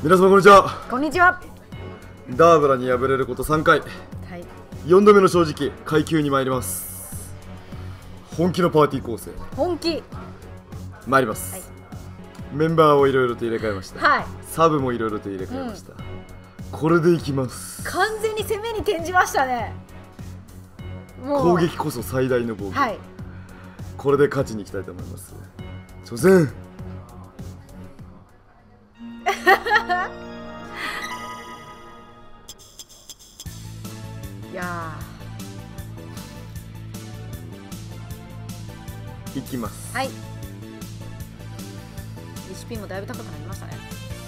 皆様こんにちは。 こんにちは。 ダーブラに敗れること3回、 はい、 4度目の正直階級に参ります。本気のパーティー構成本気参ります、 はい、 メンバーをいろいろと入れ替えました、 はい、 サブもいろいろと入れ替えました、これでいきます。 完全に攻めに転じましたね。もう攻撃こそ最大の防御、 はい、 これで勝ちにいきたいと思います。初戦いやいきます。 はい、HP もだいぶ高くなりましたね。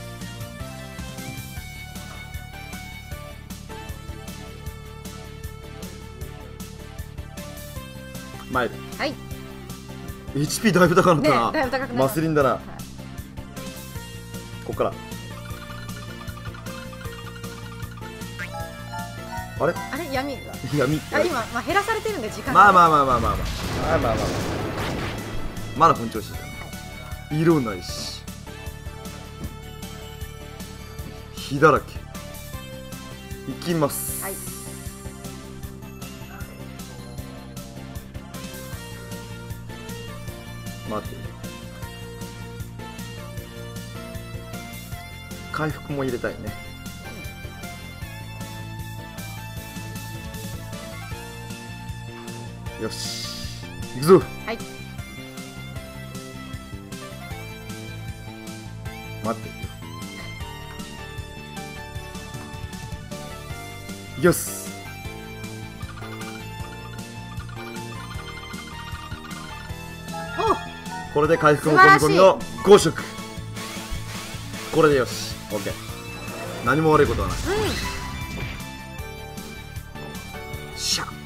前で、 はい、 HP だいぶ高くなったな、 ね、だいぶ高くなりマスリンだな、 はい、 こっからあれあれ闇が闇今、減らされてるんで時間がまあまだ本調子だ、色ないし火だらけいきます。 はい、 待って、回復も入れたいね。よし行くぞ。 はい、 待っていきます。これで回復も込み込みの5色。これでよし OK、 何も悪いことはない。シャッ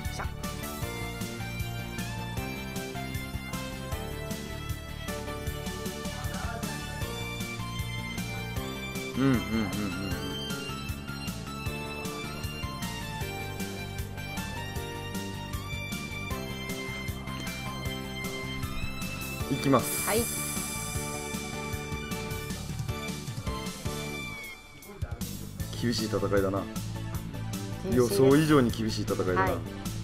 いきます。 はい、 厳しい戦いだな。 厳しいです。 予想以上に厳しい戦いだな、 はい、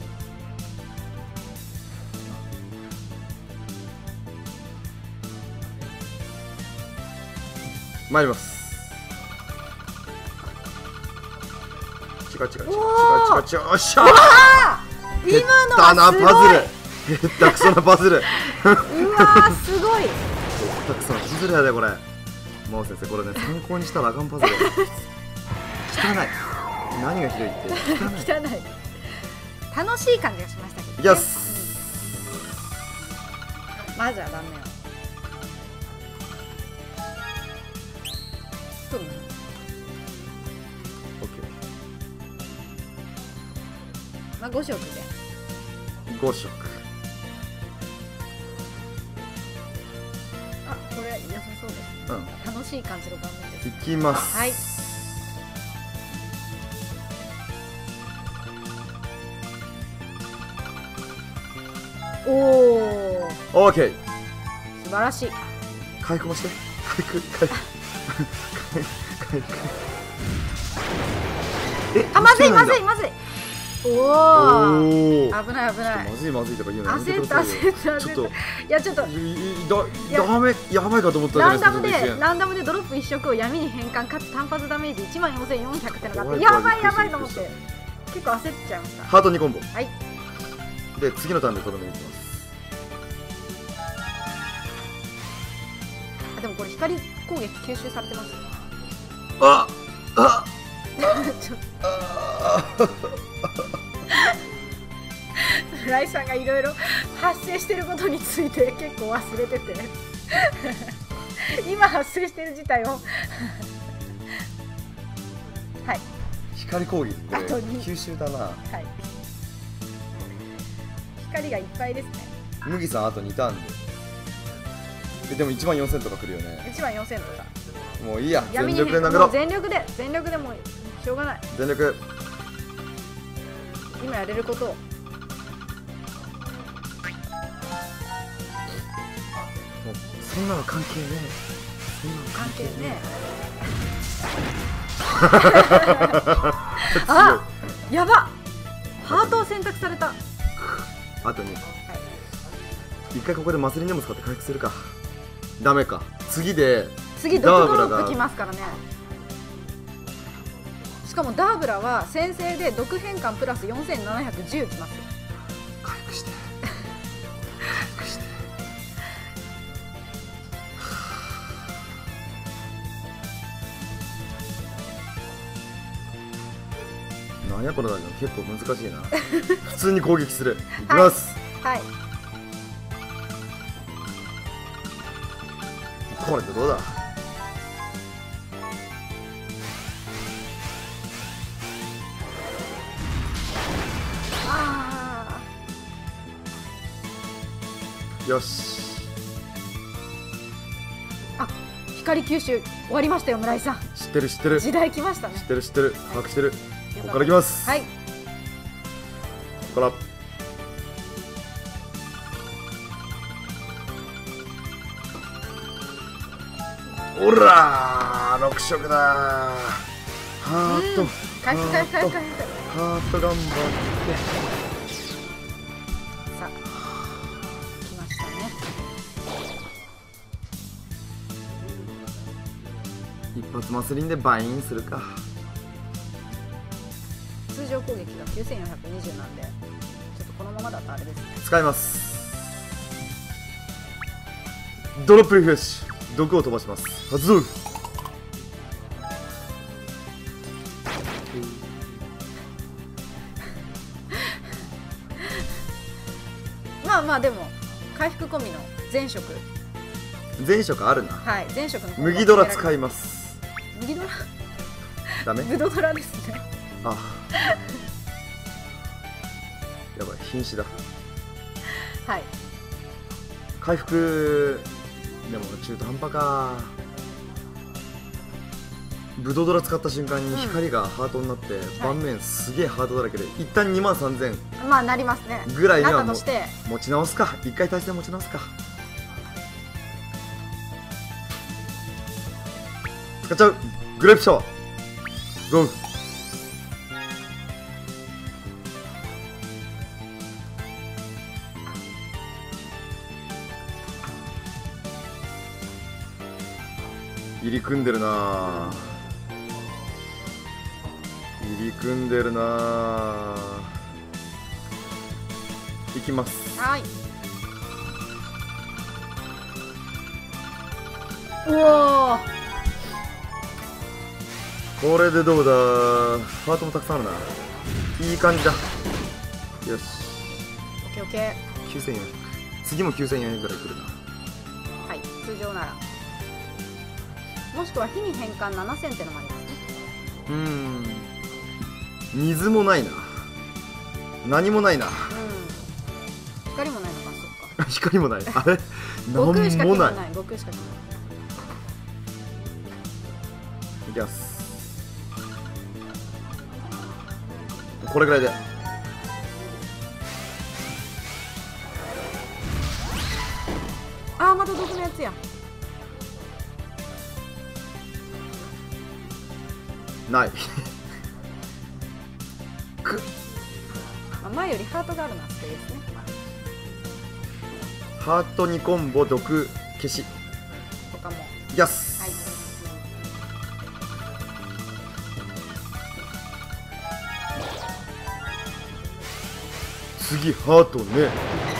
参ります。チカチカチカチカチカチカ、よっしゃー。 今の下手なはすごい。 パズル、下手くそなパズルうわーすごい。 下手くそなパズルやでこれ。もう先生これね参考にしたらあかんパズルや。汚い。何がひどいって汚い。 汚い。楽しい感じがしましたけど、ね。 いきます。 まずは断面を。そうね。 オッケまあ5色で。 ー。5色。 あ、これ良さそうです。楽しい感じの断面です。 いきます。 はい。おお。 オーケー。 素晴らしい。 回復もして。回復。 あ、まずい。おお。 おお。 危ない。 まずいとか言うのやめて焦った。 くださいよ。ちょっといやちょっとやばいかと思ったじゃないですか。 ランダムでドロップ1色を闇に変換かつ単発ダメージ14400ってのがあって、 怖いやばいと思って結構焦っちゃいました。 ハート2コンボ。 はい。 で次のターンでとどめに行きます。 でもこれ光攻撃吸収されてます。ちょっと村井さんがいろいろ発生していることについて結構忘れてて今発生している事態をはい、 光攻撃これあと2 吸収だな。 はい、光がいっぱいですね。 麦さんあと2ターンで。でも1万4000とかくるよね。 1万4000とか。 もういいや、全闇に力で殴ろう。 全力でもうしょうがない。 全力。 今やれることを。 そんなの関係ねえ。 関係ねあ、やば。ハートを選択された。 あとに一回ここでマスリンでも使って回復するか。ダメか。次毒ドロップきますからね。しかもダーブラは先制で毒変換プラス4710きます。 回復して回復してなんやこのダンジョン、結構難しいな。普通に攻撃する。いきます。 はい、 これってどうだ。 あよし。 あ、光吸収終わりましたよ村井さん。 知ってる知ってる時代来ましたね。 知ってる知ってる、把握してる。 よここからいきます。 はい、 ここからおらー、6色だー。ハート、 回復回復回復回復。 ハート頑張って。 さあ来ましたね。 一発マスリンでバインするか。 通常攻撃が9420なんで、ちょっとこのままだとあれですね。 使います。ドロップリフレッシュ、毒を飛ばします。発動。 まあまあでも回復込みの全色。 全色あるな。 はい、全色の麦ドラ使います。 麦ドラダメ。 ブドドラですね。 あやばい、瀕死だ。 はい、 回復でも中途半端か。ブドドラ使った瞬間に光がハートになって、盤面すげえハートだらけで、一旦23000 まあなりますね。 ぐらいにはなったとして持ち直すか。一回対戦持ち直すか。使っちゃう。グレープシャワーゴー。入り組んでるなぁ。入り組んでるなぁ。いきます。 はい。うおー、 これでどうだ。ハートもたくさんあるな。いい感じだ。よし。 オッケーオッケー。 9400。次も9400ぐらいくるな。 はい、通常なら。もしくは火に変換7000ってのもありますね。 水もないな。何もないな。 光もないのか、そっか。 光もない。あれ悟空しか何もない。 悟空しかない。 いきます。これぐらいで。 あー、また毒のやつや。 ない前よりハートがあるなってですね。 ハート2コンボ毒消し。 他も。 いきます。 はい。 次ハートね。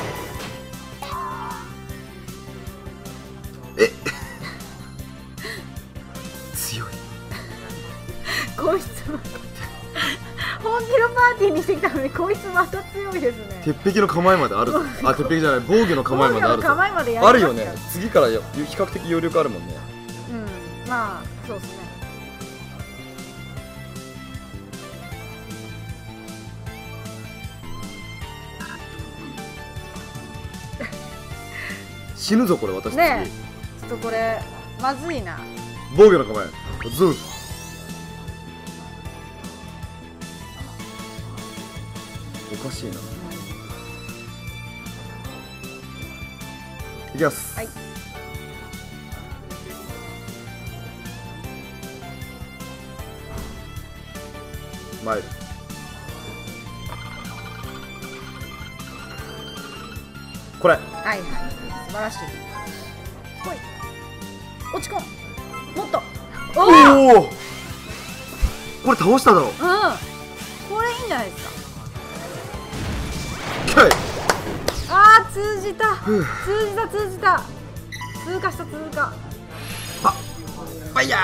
強い。 こいつも本気のパーティーにしてきたのに、こいつまた強いですね。 鉄壁の構えまであるぞ。あ、鉄壁じゃない、防御の構えまであるぞ。 防御の構えまでやりますあるよね。次から比較的余力あるもんね。 まあそうですね。 死ぬぞこれ私。 ねえ、ちょっとこれまずいな。 防御の構えズー。おかしいな。いきます。 はい。 マイル。これ。 はいはい、素晴らしい。ほい、落ち込ん、もっと。おお、これ倒しただろ。 うん、これいいんじゃないですか。あー、通じた通じた通じた、通過した、通過。 あ、ファイヤ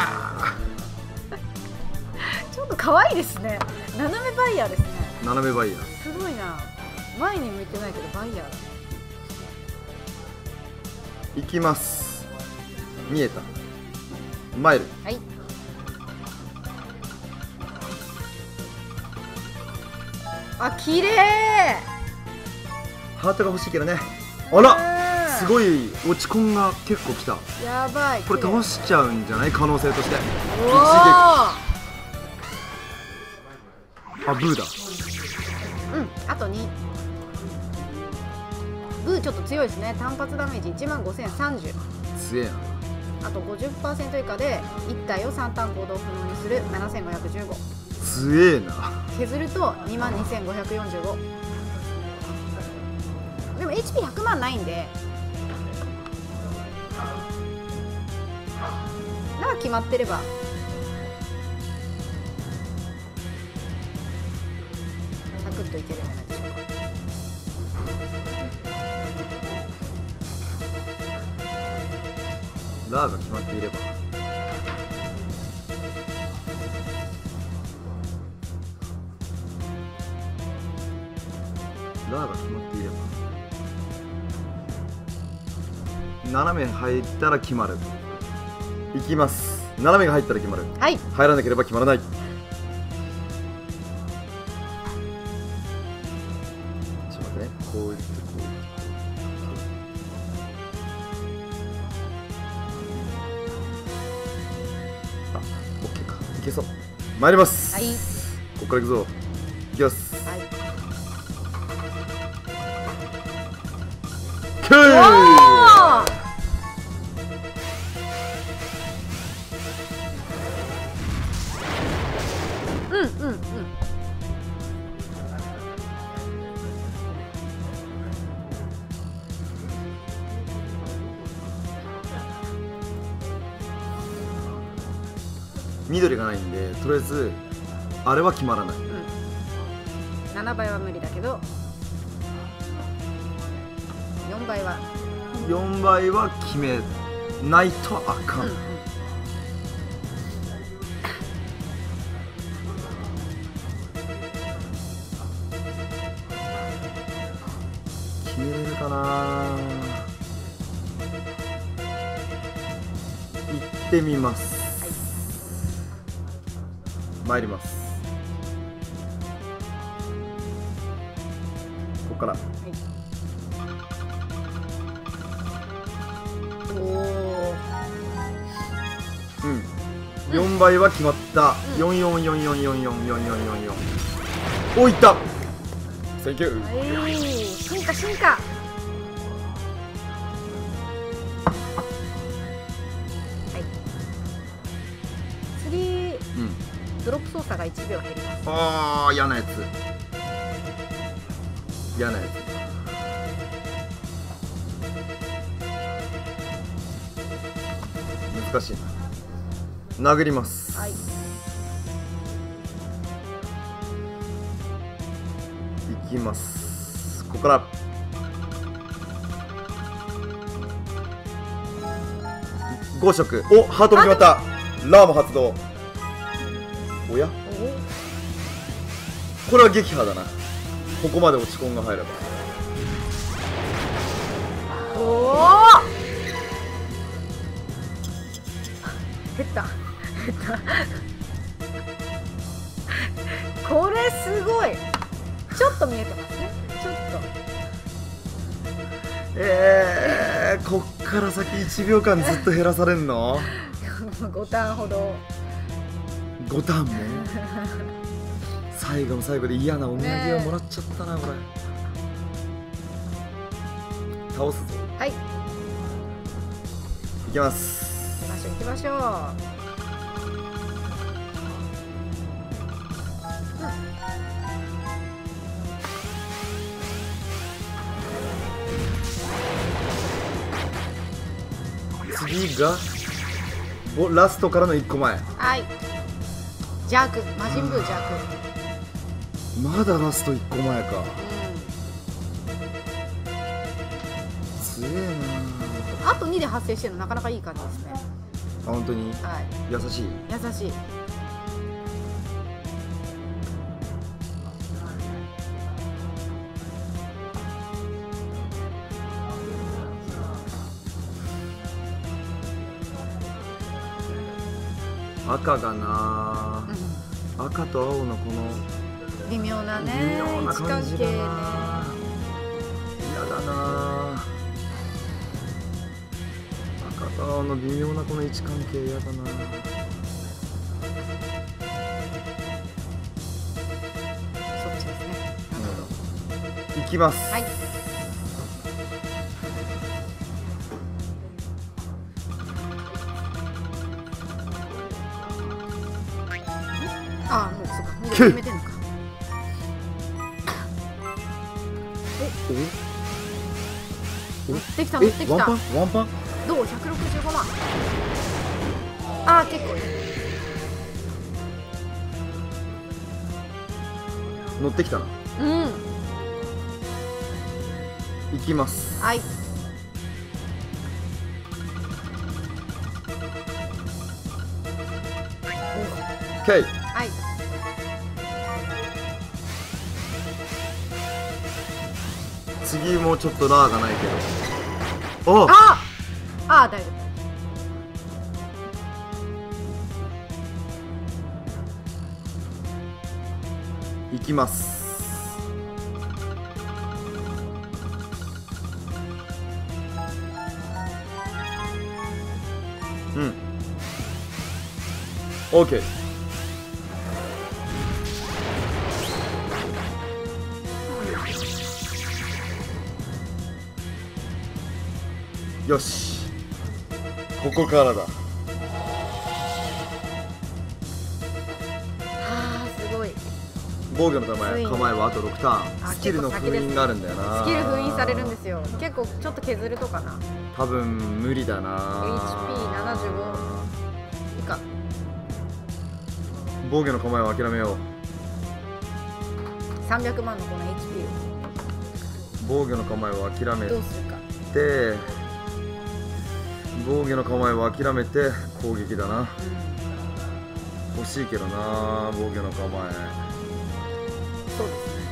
ちょっと可愛いですね。斜めバイヤーですね。 ー。斜めバイヤー。 すごいな。前に向いてないけどバイヤーだ。 いきます。見えた。マイル。 はい。あ、綺麗。 ハートが欲しいけどね。あら、すごい落ち込んが結構きた。 やばい。 これ倒しちゃうんじゃない、可能性として。 おお。 あ、ブーだ。 うん、あと2。ブーちょっと強いですね。単発ダメージ15030。 強えな。 あと 50% 以下で1体を3ターン行動不能にする7515。 強えな。 削ると22545。でも HP100 万ないんで、なんか決まってればサクッといけるんじゃないでしょうか。 ラーが決まっていれば。ラーが決まっていれば。斜め入ったら決まる。いきます。斜めが入ったら決まる。 はい。 入らなければ決まらない。ちょっと待ってね。こういってこういって。あ、オッケーか。いけそう。参ります。 はい。 ここから行くぞ。いきます。 はい。 キュー。 うんうんうん。 緑がないんで、とりあえずあれは決まらない。 7倍は無理だけど4倍は 4倍は決めないとあかん。決めれるかな。行ってみます。参ります。ここから。 おお。 うん。4倍は決まった。4444444444。お、いった。センキュー。 はい。進化進化。ドロップ操作が1秒減ります。 ああ、嫌なやつ。嫌なやつ。難しいな。殴ります。 はい。 いきます。ここから5色。お、ハートも決まった。ラーも発動。おや、これは撃破だな。ここまで落ち込んが入れば。 おお、減った減ったこれすごい。ちょっと見えてますね。ちょっとこっから先1秒間ずっと減らされんの 5ターンほど。 5ターンも最後の最後で嫌なお土産をもらっちゃったな、これ。倒すぞ。 はい、 いきます。 行きましょう行きましょう。 次がラストからの1個前。 はい。邪悪、魔人ブー邪悪。 まだラスト1個前か。強えな。あと2で発生してるのなかなかいい感じですね。 あ、本当に。 はい。 優しい。 優しい。 赤がな、赤と青のこの微妙なね、 微妙な感じだな。嫌だな。赤と青の微妙なこの位置関係嫌だな。 そっちですね。なるほど。いきます。 はい。ああ、もうそうか、もう決めてんのか。乗ってきた乗ってきた。 ワンパンどう？165万。ああ、結構ね。 乗ってきたな。 うん。 いきます。 はい。 オッケー。 はい。 次もちょっとラーがないけど。 ああ、大丈夫。いきます。うん。オッケー。よし、ここからだ。 はあ、すごい。 防御の構えはあと6ターン。スキルの封印があるんだよな。 スキル封印されるんですよ。結構ちょっと削るとかな。 多分無理だな。 HP75 以下。 防御の構えは諦めよう。 300万のこの HP 防御の構えを諦めどうするか。 て、防御の構えを諦めて攻撃だな。欲しいけどな、防御の構え。 そうですね。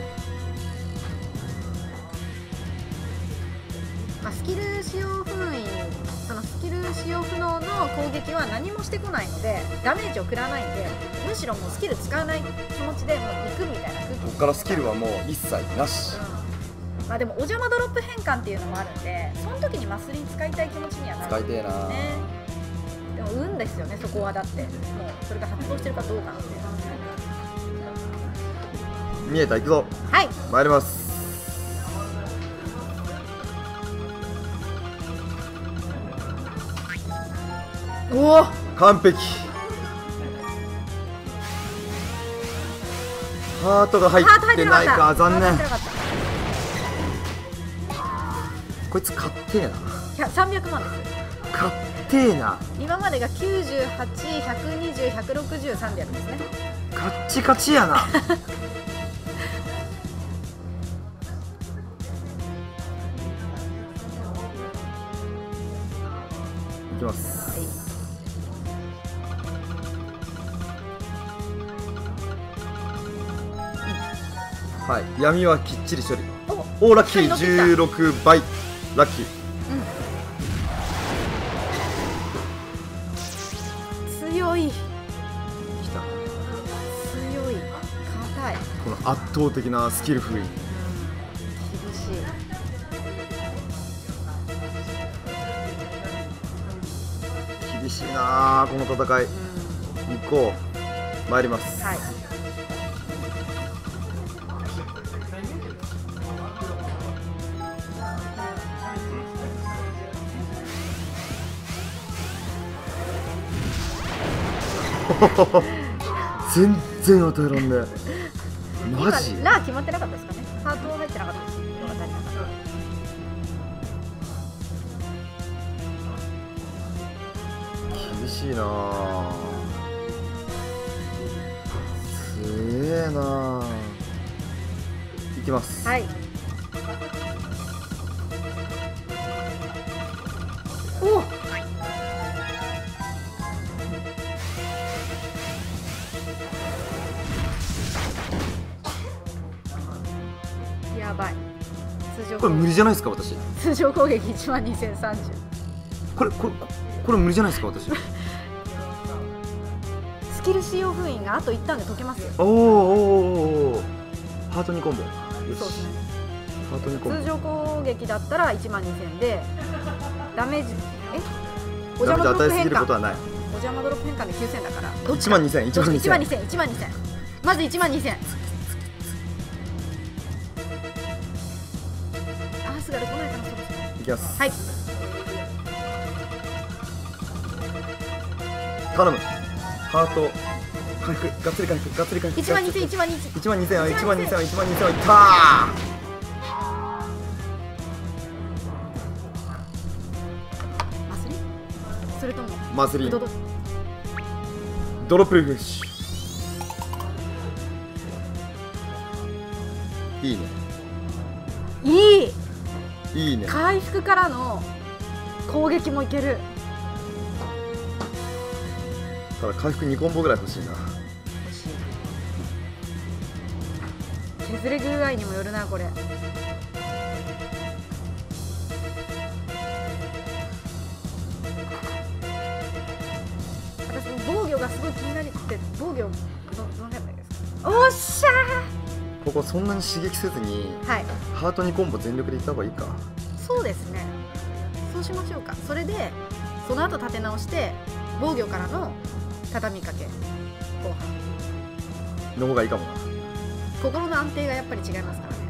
まあ、スキル使用封印、そのスキル使用不能の攻撃は何もしてこないのでダメージを食らわないんで、むしろもうスキル使わない気持ちでもう行くみたいな空気。 ここからスキルはもう一切なし。 まあでもお邪魔ドロップ変換っていうのもあるんで、その時にマスリン使いたい気持ちにはなる使いてえな。 でも運ですよね、そこは。だってもうそれが発動してるかどうかなんで。 見えた、行くぞ。 はい、 参ります。 おお、 完璧。ハートが入ってないか、残念。こいつ勝ってえな。 300万です。 勝ってえな。 今までが98、120、160、300ですね。 カッチカチやな。いきます。はい、闇はきっちり処理。お、ラッキー。16倍ラッキー。 強い。 きた。 強い。硬い。 この圧倒的なスキル封印。 厳しい。 厳しいなあ、この戦い。行こう。参ります。 はい。 全然与えらんねえ。マジ？ ラー決まってなかったですかね。ハート入ってなかったです。色が足りなかった。 厳しいなあ。すげえなあ。いきます。 はい。おやばい。通常これ無理じゃないですか私。 通常攻撃12030。 これ無理じゃないですか私。 スキル使用封印があと1ターンで解けますよ。 おーおーおーおー、ハート2コンボ。よし、 そうですね。 ハート2コンボ。 通常攻撃だったら12000でダメージおダ邪魔ドロップメージ与えすぎ変換ることはない。 お邪魔ドロップ変換で9000だから 1万2000、1万2000。 1万2000 1万2000まず1万2000。あーすがる来ないかな。そろそろいきます。 はい。 頼む。ハート回復、がっつり回復、がっつり回復。 1万2000 1万2000。 1万2000、1万2000、1万2000いったー。 マスリそれともマスリンドドドロップリフレッシュ。いいね、 いいいいね。 回復からの攻撃もいける。 ただ回復2コンボぐらい欲しいな。 欲しい。削れ具合にもよるなこれ。私も防御がすごい気になりつて、防御どの辺ですか。おっしゃここそんなに刺激せずにー。はい、 ハート2コンボ全力でいった方がいいか。 そうですね。そうしましょうか。それでその後立て直して防御からの畳みかけ後半の方がいいかもな。 心の安定がやっぱり違いますからね。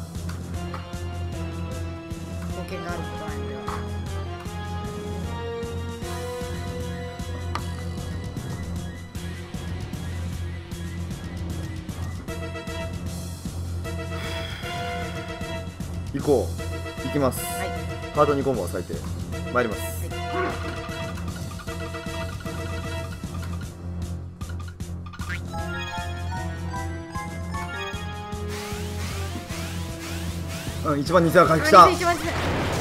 保険があることないのでは。 行こう。行きます。 はいハート2コンボは最低。参ります。うん、1万2000は回復した。 1万2000。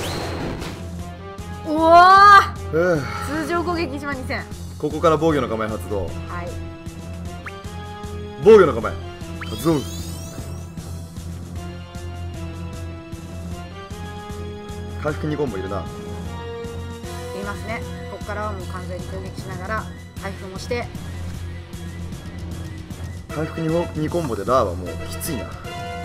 おお、 うん、 通常攻撃1万2000。 ここから防御の構え発動。 はい。 防御の構え発動。回復2コンボいるな。 言いますね。ここからはもう完全に攻撃しながら回復もして。 回復 2コンボでラーはもうきついな。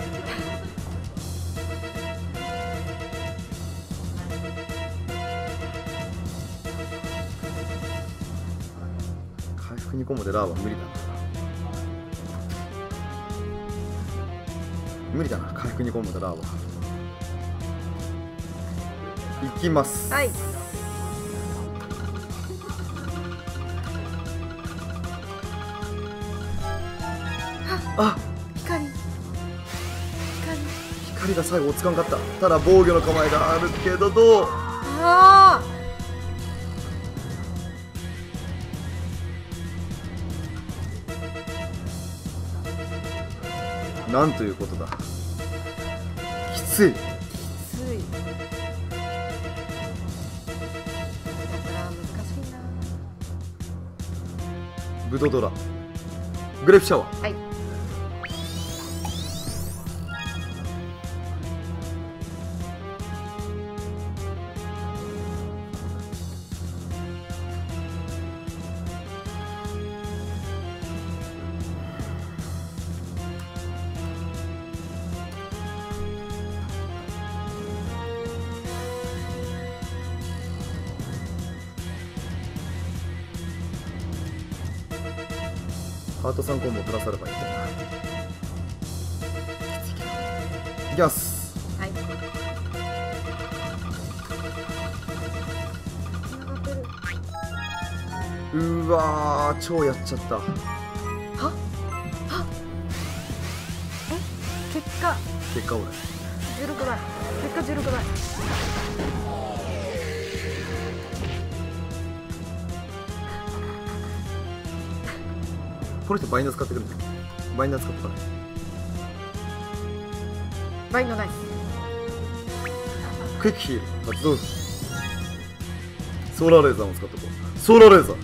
回復2コンボでラーは無理だな。無理だな、回復2コンボでラーは。いきます。 はい。 あ、光が最後落ち着かんかった。ただ防御の構えがあるけどどう。 あなんということだ。きつい。 きつい。だから難しいな。 ブドドラグレープシャワー。 はい。 ハート3コンボプラスアルファいったな。いきます。 はい。 うわー、超やっちゃった。 は結果結果俺 16倍。結果16倍。 この人バインダー使ってくるんだよ。バインダー使ってこない。 バインドナイス。 クイックヒール発動。ソーラーレーザーも使ってこう。ソーラーレーザー。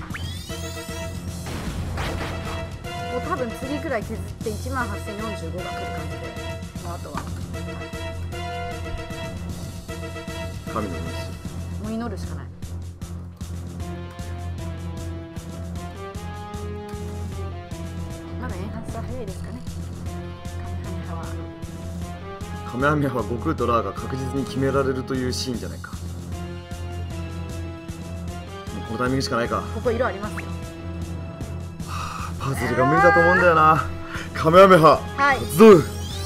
もう多分次くらい削って18045が来る感じで、もうあとは神のもう祈るしかない。まだエンハンスは早いですかね。 カメハメハは悟空とラーが確実に決められるというシーンじゃないか。もうこのタイミングしかないか。 ここ色ありますよ。 パズルが無理だと思うんだよな。カメハメハはい、 発動。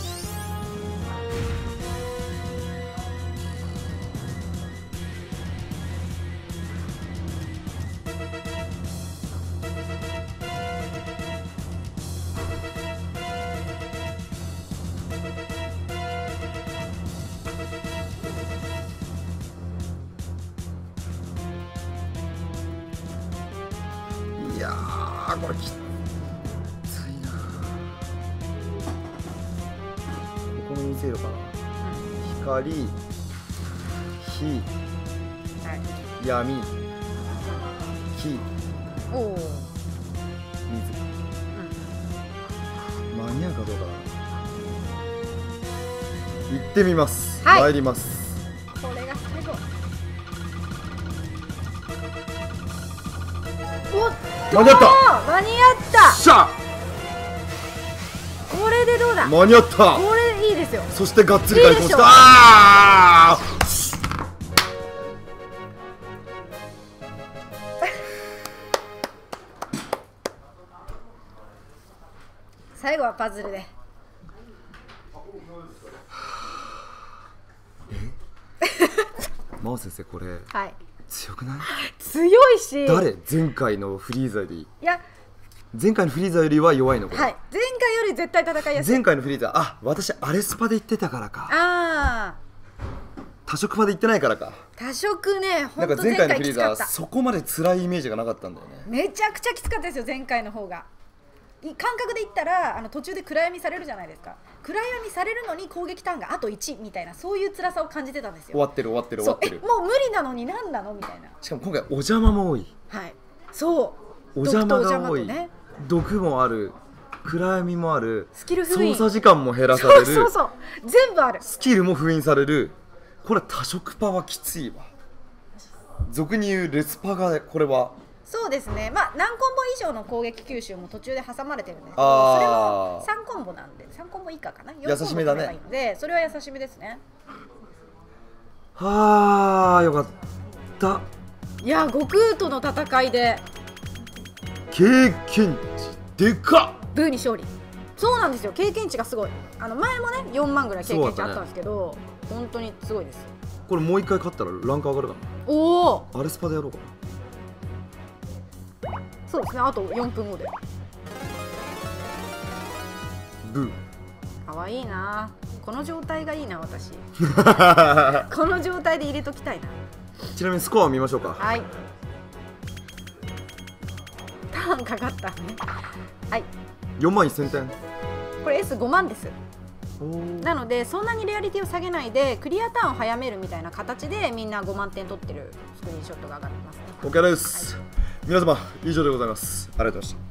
いやー、これきついな。ここに見せるかな。光、火、闇、火、 おお、 水。間に合うかどうかな。行ってみます。 はい、 参ります。 これが最後。おっと、 間に合った。 間に合った。 しゃこれでどうだ。 間に合った。 これいいですよ。 そしてがっつり開墾した。 あ最後はパズルで。 真央先生、これはい、 強くない？ 強いし。 誰？前回のフリーザより。 いや、 前回のフリーザよりは弱いのこれ。 はい、前回より絶対戦いやすい。 前回のフリーザ、あ、私アレスパで言ってたからか。 ああ、 多色パで言ってないからか。 多色ね、 なほんと前んか前回の回フリーザはきつかった。 そこまで辛いイメージがなかったんだよね。 めちゃくちゃきつかったですよ、前回の方が。感覚で言ったら途中で暗闇されるじゃないですか。暗闇されるのに攻撃ターンがあと1みたいな、そういう辛さを感じてたんですよ。 終わってる終わってる終わってる。 もう無理なのに何なのみたいな。 しかも今回お邪魔も多い。 はい、そうお邪魔が多い。 毒とお邪魔とね、 毒もある、暗闇もある、 スキル封印、 操作時間も減らされる、 そう全部ある。 スキルも封印される。これ多色パはきついわ。俗に言うレスパがこれは。 そうですね、まあ何コンボ以上の攻撃吸収も途中で挟まれてるんですけど、 あー、 それも3コンボなんで、3コンボ以下かな、 優しめだね。 4コンボ取ればいいので、それは優しめですね。 はあ、よかった。 いや、悟空との戦いで経験値でかっ。 ブーに勝利。そうなんですよ、経験値がすごい。前もね4万ぐらい経験値あったんですけど、本当にすごいです。 これもう一回勝ったらランク上がるかおお、 な。アレスパでやろうかな。 そうですね、あと4分後で。 ブー。 かわいいな、この状態がいいな私。この状態で入れときたいな。 ちなみにスコアを見ましょうか。 はい、ターンかかったね。はい、 4万1000点。 これ S5 万です。 おー、 なのでそんなにレアリティを下げないでクリアターンを早めるみたいな形でみんな5万点取ってるスクリーンショットが上がってますね。 OK です、はい、皆様以上でございます。ありがとうございました。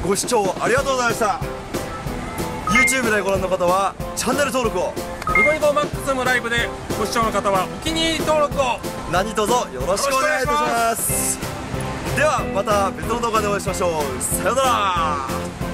ご視聴ありがとうございました。 YouTube でご覧の方はチャンネル登録を、 ニコニコマックスのライブでご視聴の方はお気に入り登録を。 何卒よろしくお願いいたします。ではまた別の動画でお会いしましょう。さようなら。